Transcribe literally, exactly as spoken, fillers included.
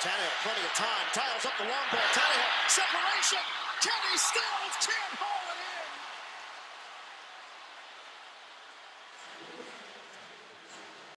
Tannehill, plenty of time. Tiles up the long ball. Tannehill, separation. Kenny Stills can't hold.